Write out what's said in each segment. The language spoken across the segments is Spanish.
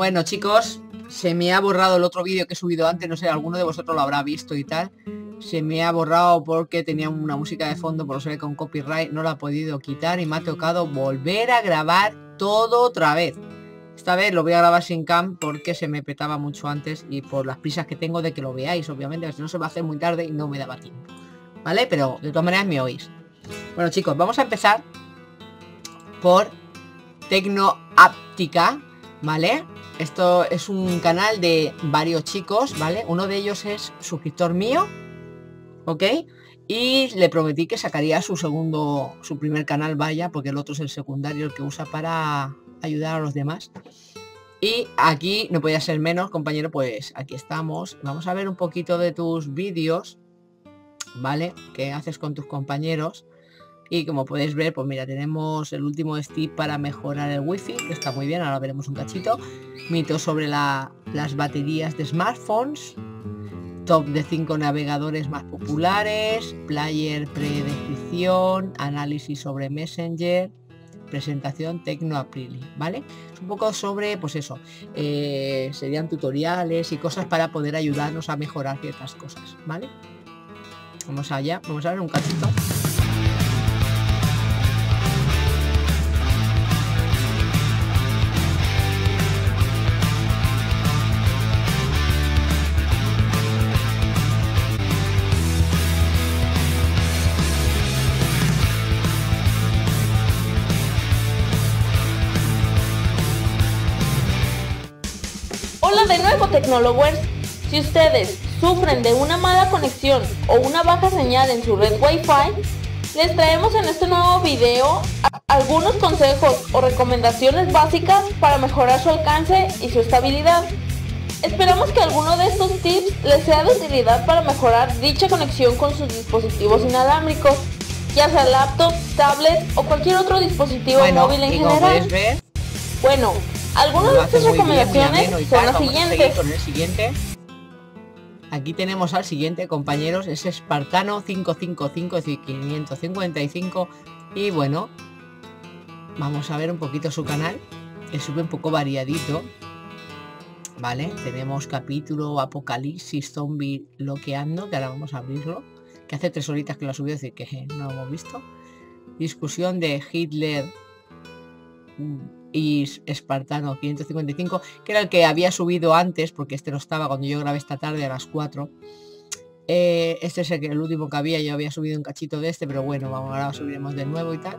Bueno, chicos, se me ha borrado el otro vídeo que he subido antes, no sé, alguno de vosotros lo habrá visto y tal. Se me ha borrado porque tenía una música de fondo, por lo que con copyright no la he podido quitar y me ha tocado volver a grabar todo otra vez. Esta vez lo voy a grabar sin cam porque se me petaba mucho antes y por las prisas que tengo de que lo veáis, obviamente, si no se va a hacer muy tarde y no me daba tiempo. ¿Vale? Pero de todas maneras me oís. Bueno, chicos, vamos a empezar por Tecnoáptica, ¿vale? Esto es un canal de varios chicos, ¿vale? Uno de ellos es suscriptor mío, ¿ok? Y le prometí que sacaría su primer canal, vaya, porque el otro es el secundario, el que usa para ayudar a los demás. Y aquí no podía ser menos, compañero, pues aquí estamos. Vamos a ver un poquito de tus vídeos, ¿vale? ¿Qué haces con tus compañeros? Y como podéis ver, pues mira, tenemos el último tip para mejorar el wifi, que está muy bien, ahora veremos un cachito. Mitos sobre las baterías de smartphones. Top de 5 navegadores más populares. Player predescripción. Análisis sobre Messenger. Presentación Tecnoaprili, ¿vale? Es un poco sobre, pues eso, serían tutoriales y cosas para poder ayudarnos a mejorar ciertas cosas, ¿vale? Vamos allá, vamos a ver un cachito. Hola de nuevo, Tecnolovers. Si ustedes sufren de una mala conexión o una baja señal en su red Wi-Fi, les traemos en este nuevo video algunos consejos o recomendaciones básicas para mejorar su alcance y su estabilidad. Esperamos que alguno de estos tips les sea de utilidad para mejorar dicha conexión con sus dispositivos inalámbricos, ya sea laptop, tablet o cualquier otro dispositivo móvil en general. Bueno, algunas de estas recomendaciones son las siguientes. Con el siguiente. Aquí tenemos al siguiente, compañeros, es Espartano 555, es decir, 555. Y bueno, vamos a ver un poquito su canal, que sube un poco variadito. Vale, tenemos capítulo Apocalipsis Zombie Loqueando, que ahora vamos a abrirlo. Que hace 3 horitas que lo ha subido, es decir, que no lo hemos visto. Discusión de Hitler y Espartano 555, que era el que había subido antes, porque este no estaba cuando yo grabé esta tarde a las 4. Este es el último que había, yo había subido un cachito de este, pero bueno, vamos, ahora subiremos de nuevo y tal.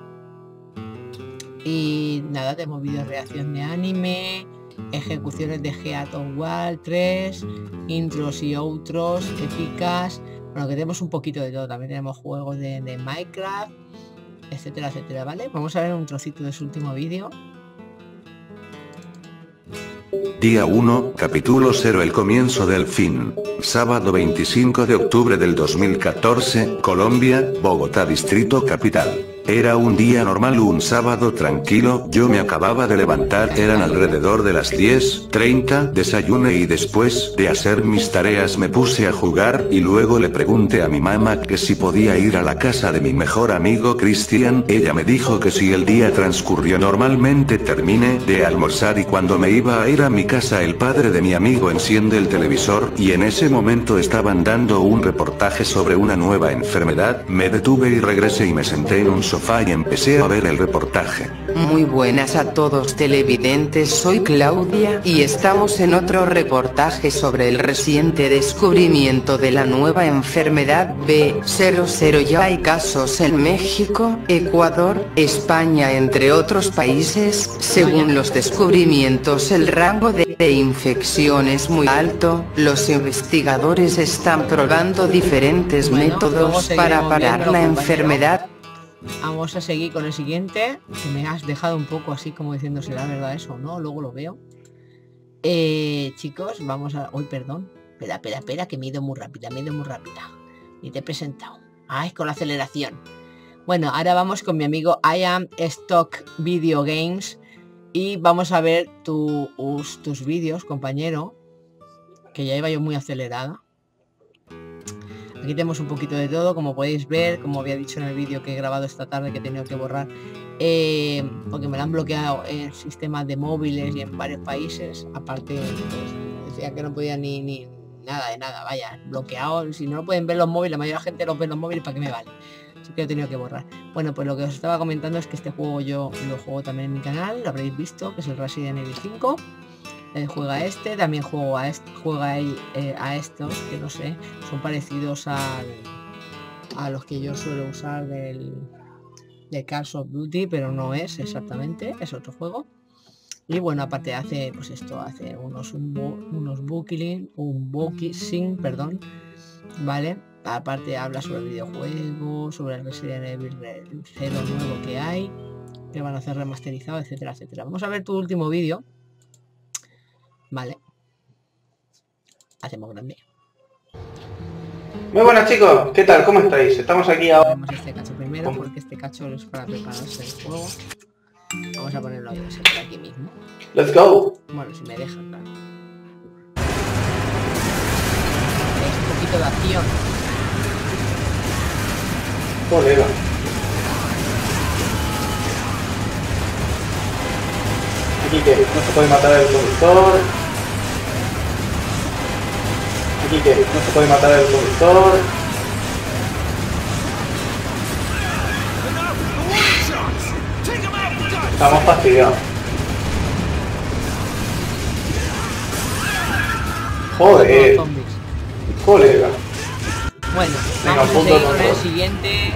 Y nada, tenemos vídeos de reacción de anime, ejecuciones de Geaton Wall 3, intros y outros, épicas. Bueno, que tenemos un poquito de todo, también tenemos juegos de Minecraft, etcétera, etcétera, ¿vale? Vamos a ver un trocito de su último vídeo. Día 1, capítulo 0, el comienzo del fin. Sábado 25 de octubre del 2014, Colombia, Bogotá, Distrito Capital. Era un día normal, un sábado tranquilo, yo me acababa de levantar, eran alrededor de las 10:30, desayuné y después de hacer mis tareas me puse a jugar y luego le pregunté a mi mamá que si podía ir a la casa de mi mejor amigo Cristian, ella me dijo que si el día transcurrió normalmente. Terminé de almorzar y cuando me iba a ir a mi casa el padre de mi amigo enciende el televisor y en ese momento estaban dando un reportaje sobre una nueva enfermedad, me detuve y regresé y me senté en un sofá y empecé a ver el reportaje. Muy buenas a todos televidentes, soy Claudia y estamos en otro reportaje sobre el reciente descubrimiento de la nueva enfermedad B00. Ya hay casos en México, Ecuador, España entre otros países. Según los descubrimientos el rango de infección es muy alto, los investigadores están probando diferentes métodos para parar la enfermedad. Vamos a seguir con el siguiente, que me has dejado un poco así como diciendo si la verdad eso o no, luego lo veo. Chicos, vamos a... Uy, perdón. Espera, que me he ido muy rápida, y te he presentado. Ay, con la aceleración. Bueno, ahora vamos con mi amigo I Am Stock Video Games y vamos a ver tus vídeos, compañero, que ya iba yo muy acelerada. Aquí tenemos un poquito de todo, como podéis ver, como había dicho en el vídeo que he grabado esta tarde, que he tenido que borrar, porque me lo han bloqueado en sistemas de móviles y en varios países. Aparte, pues, decía que no podía ni nada de nada, vaya, bloqueado. Si no lo pueden ver los móviles, la mayoría de la gente lo ve los móviles, ¿para qué me vale? Así que he tenido que borrar. Bueno, pues lo que os estaba comentando es que este juego yo lo juego también en mi canal, lo habréis visto, que es el Resident Evil 5. Juega este, también juego a este, juega a estos, que no sé, son parecidos a los que yo suelo usar de Call of Duty, pero no es exactamente, es otro juego. Y bueno, aparte hace, pues esto, hace unos unboxing, perdón, ¿vale? Aparte habla sobre el videojuego, sobre el Resident Evil 0 nuevo que hay, que van a hacer remasterizado, etcétera, etcétera. Vamos a ver tu último vídeo, ¿vale? Hacemos grande. Muy buenas chicos, ¿qué tal? ¿Cómo estáis? Estamos aquí ahora. Ponemos este cacho primero porque este cacho es para prepararse el juego. Vamos a ponerlo ahí, por aquí mismo. Let's go. Bueno, si me dejan, claro. Es un poquito de acción. Colega. Aquí que no se puede matar el conductor. Aquí que no se puede matar el conductor. Estamos fastidiados. Joder. Colega. Bueno, venga, vamos a seguir con el control. siguiente.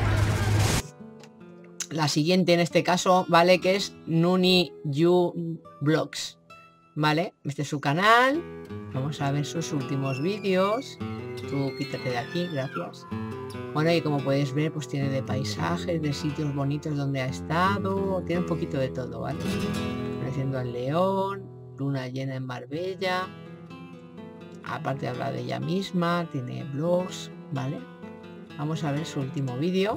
La siguiente en este caso, ¿vale? Que es Nuni You Vlogs, ¿vale? Este es su canal. Vamos a ver sus últimos vídeos. Tú quítate de aquí, gracias. Bueno, y como podéis ver, pues tiene de paisajes, de sitios bonitos donde ha estado. Tiene un poquito de todo, ¿vale? Conociendo al león, luna llena en Marbella. Aparte habla de ella misma, tiene blogs, ¿vale? Vamos a ver su último vídeo.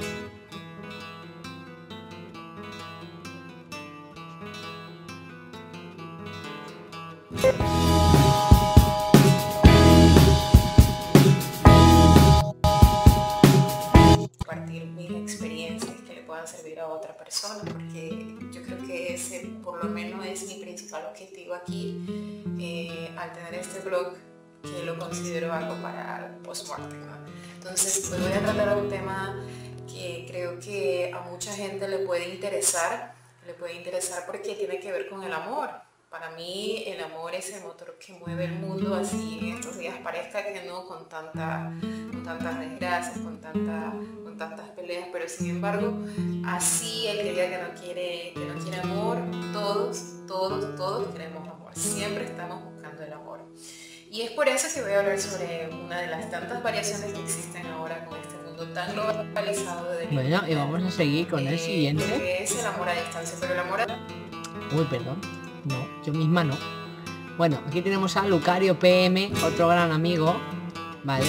Compartir mis experiencias que le puedan servir a otra persona, porque yo creo que ese por lo menos es mi principal objetivo aquí, al tener este blog, que lo considero algo para el post-mortem, ¿no? Entonces pues voy a tratar un tema que creo que a mucha gente le puede interesar porque tiene que ver con el amor. Para mí el amor es el motor que mueve el mundo, así en estos días parezca que no, con tantas desgracias, con tantas peleas, pero sin embargo, así el que diga que no quiere amor, todos queremos amor, siempre estamos buscando el amor. Y es por eso que voy a hablar sobre una de las tantas variaciones que existen ahora con este mundo tan globalizado de Bueno, y vamos a seguir con el siguiente. que es el amor a distancia, pero el amor a... Uy, perdón. No, yo misma no. Bueno, aquí tenemos a Lucario PM, otro gran amigo, ¿vale?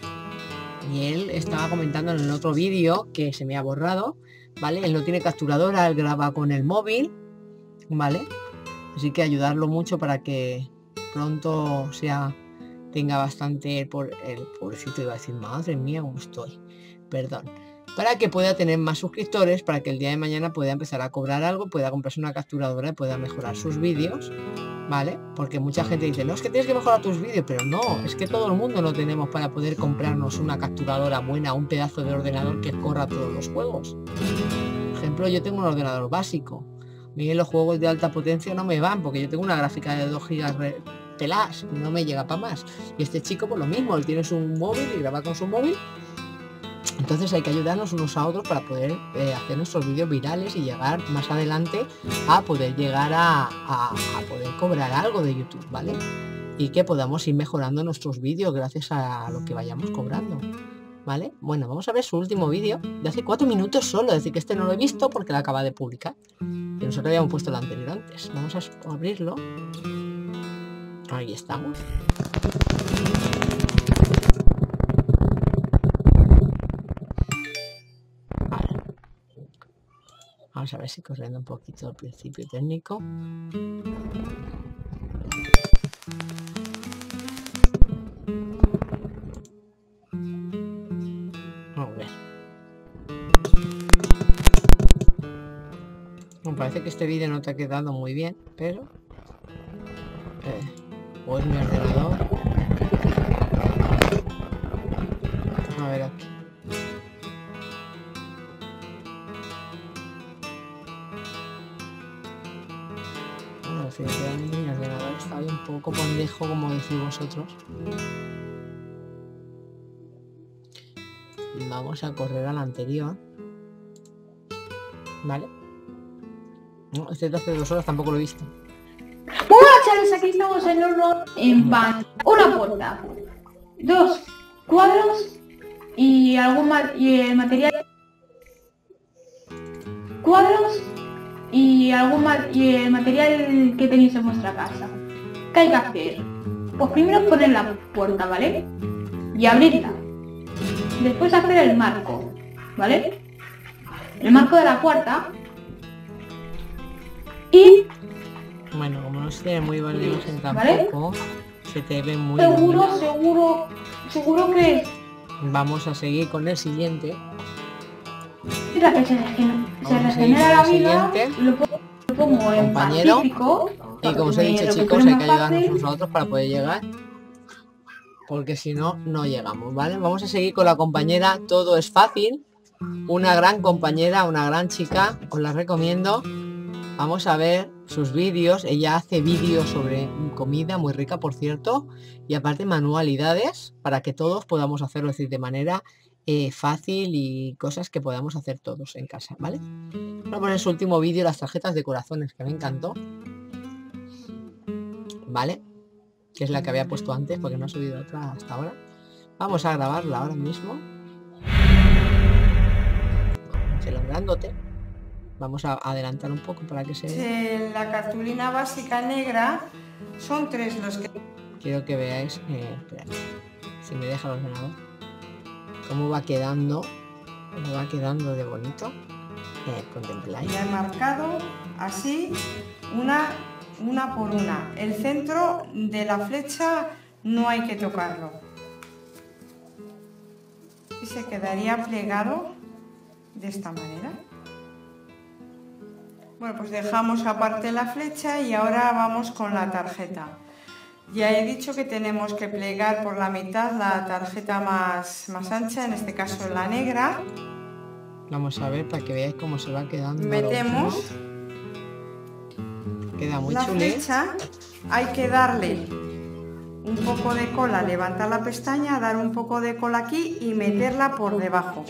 Y él estaba comentando en el otro vídeo que se me ha borrado, ¿vale? Él no tiene capturadora, él graba con el móvil, ¿vale? Así que ayudarlo mucho para que pronto tenga bastante el pobrecito, iba a decir, madre mía, cómo estoy, perdón, para que pueda tener más suscriptores, para que el día de mañana pueda empezar a cobrar algo, pueda comprarse una capturadora y pueda mejorar sus vídeos, ¿vale? Porque mucha gente dice, no, es que tienes que mejorar tus vídeos, pero no, es que todo el mundo no tenemos para poder comprarnos una capturadora buena, un pedazo de ordenador que corra todos los juegos. Por ejemplo, yo tengo un ordenador básico, a mí los juegos de alta potencia no me van, porque yo tengo una gráfica de 2 GB pelas, no me llega para más. Y este chico por lo mismo, él tiene su móvil y graba con su móvil. Entonces hay que ayudarnos unos a otros para poder hacer nuestros vídeos virales y llegar más adelante a poder llegar a poder cobrar algo de YouTube, ¿vale? Y que podamos ir mejorando nuestros vídeos gracias a lo que vayamos cobrando, ¿vale? Bueno, vamos a ver su último vídeo de hace 4 minutos solo, es decir que este no lo he visto porque lo acaba de publicar. Y nosotros habíamos puesto el anterior antes. Vamos a abrirlo. Ahí estamos. Vale. Vamos a ver si corriendo un poquito al principio técnico. Me parece que este vídeo no te ha quedado muy bien, pero... o es mi ordenador. A ver aquí. Bueno, definitivamente mi ordenador está hoy un poco pendejo, como decís vosotros. Vamos a correr al anterior. Vale. No, este de hace 2 horas tampoco lo he visto. Hola chavales, aquí estamos en uno en pan. Una puerta, 2 cuadros y algún el material. Cuadros y el material que tenéis en vuestra casa. ¿Qué hay que hacer? Pues primero poner la puerta, ¿vale? Y abrirla. Después hacer el marco, ¿vale? El marco de la puerta. Y... bueno, como no se ve muy buena imagen tampoco, ¿vale? Se te ve muy seguro que... Vamos a seguir con el siguiente. Mira que se regenera la vida, lo pongo en compañero. Pacífico. Y como os he dicho, chicos, hay que ayudarnos unos a otros para poder llegar. Porque si no, no llegamos, ¿vale? Vamos a seguir con la compañera. Todo es fácil. Una gran compañera, una gran chica. Os la recomiendo. Vamos a ver sus vídeos. Ella hace vídeos sobre comida muy rica, por cierto. Y aparte manualidades para que todos podamos hacerlo, es decir, de manera fácil y cosas que podamos hacer todos en casa, ¿vale? Vamos a poner su último vídeo, las tarjetas de corazones, que me encantó. ¿Vale? Que es la que había puesto antes porque no ha subido otra hasta ahora. Vamos a grabarla ahora mismo. Acelerándote. Vamos a adelantar un poco para que se vea. La cartulina básica negra son 3 los que... Quiero que veáis, esperad, si me deja el ordenador, cómo va quedando de bonito. Contempláis. Ya he marcado así, una por una. El centro de la flecha no hay que tocarlo. Y se quedaría plegado de esta manera. Bueno, pues dejamos aparte la flecha y ahora vamos con la tarjeta. Ya he dicho que tenemos que plegar por la mitad la tarjeta más ancha, en este caso la negra. Vamos a ver para que veáis cómo se va quedando. Metemos. Queda muy la chuli. flecha, hay que darle un poco de cola, levantar la pestaña, dar un poco de cola aquí y meterla por debajo.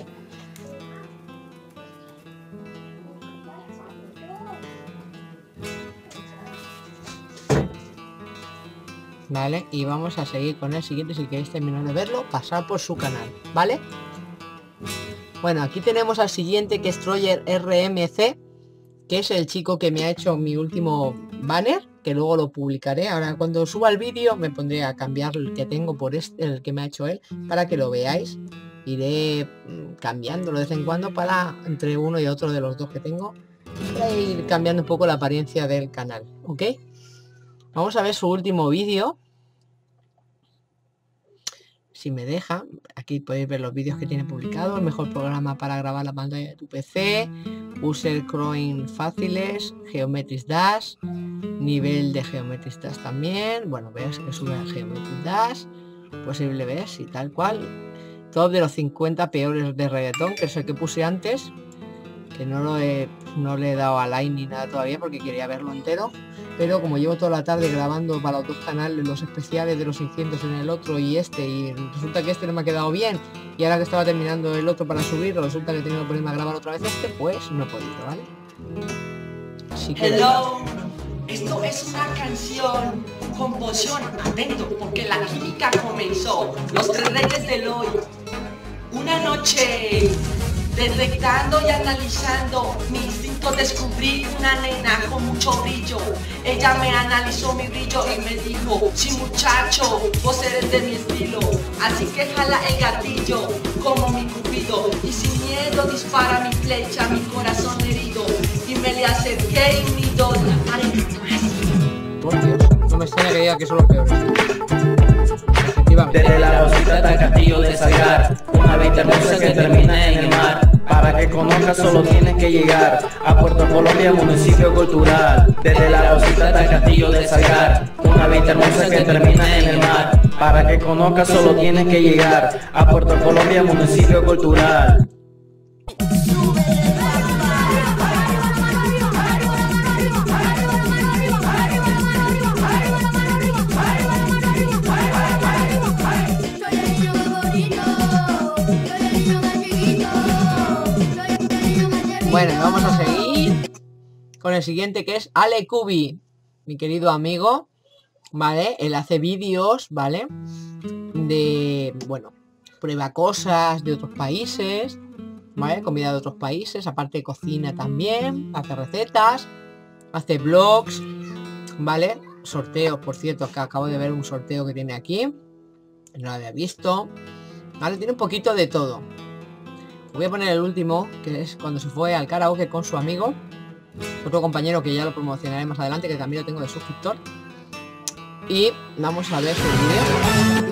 Vale, y vamos a seguir con el siguiente. Si queréis terminar de verlo, pasar por su canal, ¿vale? Bueno, aquí tenemos al siguiente, que es Troyer RMC, que es el chico que me ha hecho mi último banner, que luego lo publicaré. Ahora cuando suba el vídeo me pondré a cambiar el que tengo por el que me ha hecho él, para que lo veáis. Iré cambiándolo de vez en cuando para entre uno y otro de los dos que tengo, para ir cambiando un poco la apariencia del canal, ¿ok? Vamos a ver su último vídeo. Si me deja, aquí podéis ver los vídeos que tiene publicado. El mejor programa para grabar la pantalla de tu PC, user crowing fáciles, Geometry Dash, nivel de Geometry Dash también. Bueno, veis que sube a Geometry Dash, posible ver y tal cual. Top de los 50 peores de reggaetón, que es el que puse antes, que no le he dado a like ni nada todavía porque quería verlo entero. Pero como llevo toda la tarde grabando para los dos canales los especiales de los 600 en el otro y resulta que este no me ha quedado bien, y ahora que estaba terminando el otro para subirlo, resulta que he tenido que ponerme a grabar otra vez pues no he podido, ¿vale? Así que... Hello, esto es una canción, composición, atento, porque la química comenzó. Los 3 reyes del hoy. Una noche, detectando y analizando mi instinto, descubrí una nena con mucho brillo. Ella me analizó mi brillo y me dijo: sí muchacho, vos eres de mi estilo, así que jala el gatillo como mi cupido, y sin miedo dispara mi flecha, mi corazón herido, y me le acerqué y mi dona. Por Dios, no me extraña que diga que son los peores. Desde la rosita hasta el castillo de Sagar, una vista hermosa que termina en el mar, para que conozca conozcas solo tienes que llegar a Puerto Colombia, municipio cultural. Desde la Rosita hasta el Castillo de Salgar, una vista hermosa que termina en el mar. Para que conozcas solo tienes que llegar a Puerto Colombia, municipio cultural. Bueno, vamos a seguir con el siguiente, que es Ale Cubi, mi querido amigo, ¿vale? Él hace vídeos, ¿vale? De, bueno, prueba cosas de otros países, ¿vale? Comida de otros países, aparte cocina también, hace recetas, hace vlogs, ¿vale? Sorteos, por cierto, que acabo de ver un sorteo que tiene aquí, no lo había visto, ¿vale? Tiene un poquito de todo. Voy a poner el último, que es cuando se fue al karaoke con su amigo, otro compañero que ya lo promocionaré más adelante, que también lo tengo de suscriptor. Y vamos a ver su vídeo.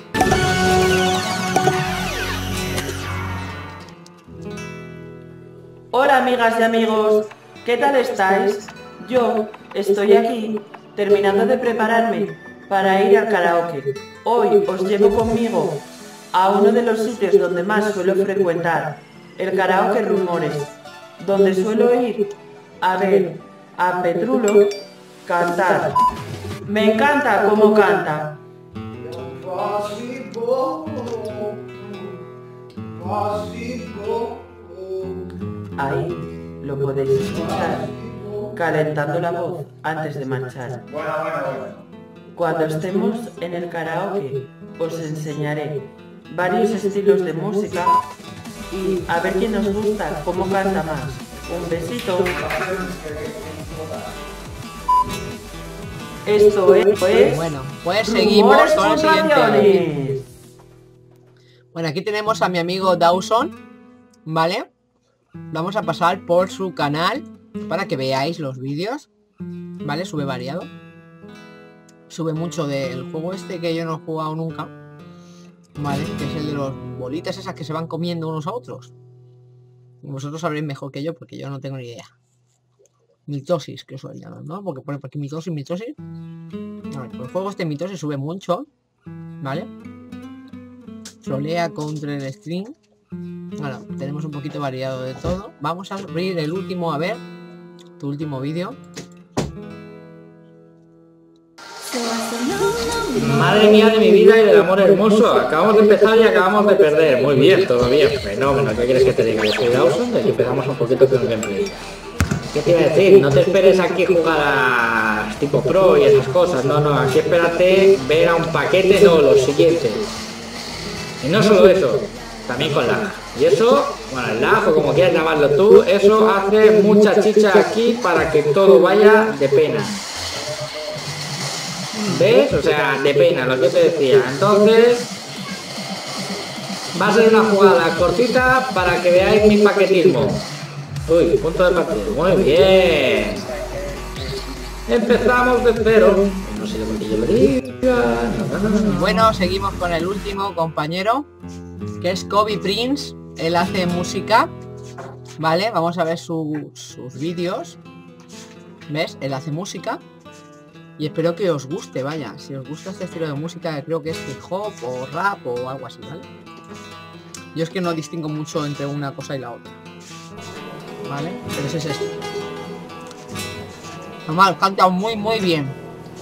Hola amigas y amigos, ¿qué tal estáis? Yo estoy aquí terminando de prepararme para ir al karaoke. Hoy os llevo conmigo a uno de los sitios donde más suelo frecuentar, el karaoke Rumores, donde suelo ir a ver a Petrulo cantar. Me encanta cómo canta. Ahí lo podéis escuchar, calentando la voz antes de marchar. Cuando estemos en el karaoke, os enseñaré varios estilos de música y a ver quién nos gusta, cómo canta más. Un besito. Esto es... Bueno, pues seguimos con el siguiente. Bueno, aquí tenemos a mi amigo Dawson, ¿vale? Vamos a pasar por su canal para que veáis los vídeos, ¿vale? Sube variado. Sube mucho del juego este que yo no he jugado nunca, ¿vale? Que es el de los bolitas esas que se van comiendo unos a otros. Vosotros sabréis mejor que yo, porque yo no tengo ni idea. Mitosis, que suele llamar, ¿no? Porque pone por aquí mitosis. A ver, el juego este mitosis sube mucho, ¿vale? Trolea contra el stream. Bueno, tenemos un poquito variado de todo. Vamos a abrir el último, a ver. Tu último vídeo. Madre mía de mi vida y del amor hermoso. Acabamos de empezar y acabamos de perder. Muy bien, todo bien. Fenómeno. ¿Qué quieres que te diga? Yo soy Dawson y aquí empezamos un poquito con el gameplay. ¿Qué te iba a decir? No te esperes aquí jugar a tipo pro y esas cosas. No, no. Aquí espérate ver a un paquete, no, lo siguiente. Y no solo eso, también con lag. Y eso, bueno, el lag o como quieras llamarlo tú, eso hace mucha chicha aquí para que todo vaya de pena. ¿Ves? O sea, de pena, lo que te decía. Entonces, va a ser una jugada cortita para que veáis mi paquetismo. Uy, punto de partida. Muy bien. Empezamos de cero. No sé lo que yo le diga. Bueno, seguimos con el último compañero, que es Kobe Prince. Él hace música, ¿vale? Vamos a ver sus vídeos. ¿Ves? Él hace música. Y espero que os guste, vaya. Si os gusta este estilo de música, creo que es hip hop o rap o algo así, ¿vale? Yo es que no distingo mucho entre una cosa y la otra, ¿vale? Pero ese es este. Normal, canta muy bien.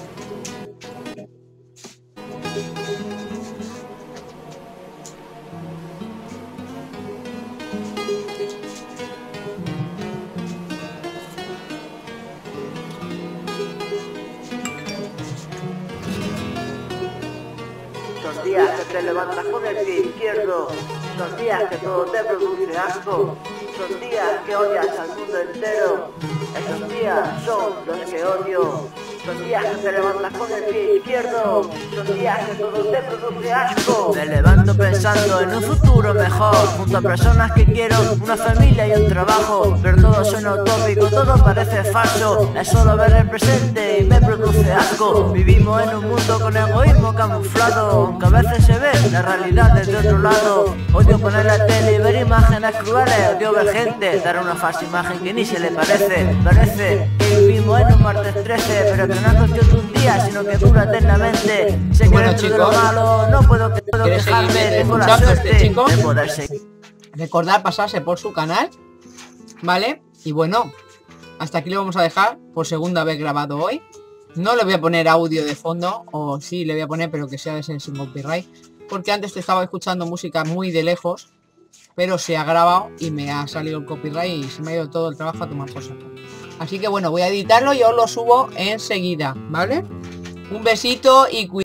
Son días que te levantas con el pie izquierdo, son días que todo te produce asco, son días que odias al mundo entero, esos días son los que odio, son días que te levantas con el pie izquierdo, son días que todo te produce asco. Me levanto pensando en un futuro mejor, junto a personas que quiero, una familia y un trabajo, pero todo suena utópico, todo parece falso, es solo ver el presente y me produce asco. Vivimos en un mundo con egoísmo camuflado, aunque a veces se ve la realidad desde otro lado. Odio poner la tele y ver imágenes personajes crueles, odio ver gente, dar una falsa imagen que ni se le parece. Parece que vivimos en un martes 13, pero que no es cuestión de un día, sino que dura eternamente. Sé que dentro de lo malo no puedo quejarme, tengo la suerte de poder seguir. Recordad pasarse por su canal, ¿vale? Y bueno, hasta aquí lo vamos a dejar por segunda vez grabado hoy. No le voy a poner audio de fondo, o sí le voy a poner, pero que sea de sin copyright, porque antes te estaba escuchando música muy de lejos, pero se ha grabado y me ha salido el copyright y se me ha ido todo el trabajo a tomar por saco. Así que bueno, voy a editarlo y os lo subo enseguida, ¿vale? Un besito y cuidado.